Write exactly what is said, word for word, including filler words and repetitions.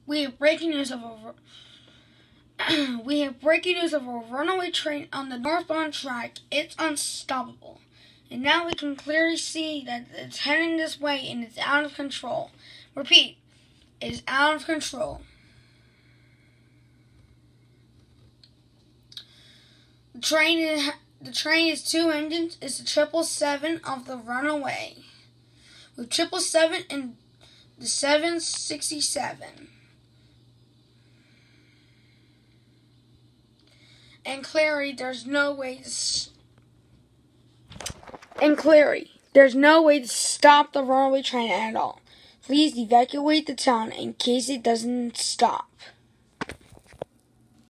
We have breaking news of a we have breaking news of a runaway train on the northbound track. It's unstoppable, and now we can clearly see that it's heading this way and it's out of control. Repeat, it is out of control. The train is the train is two engines. It's the triple seven of the Runaway, with triple seven and the seven sixty-seven. And clearly, there's no way to. S- and clearly, there's no way to stop the runaway train at all. Please evacuate the town in case it doesn't stop.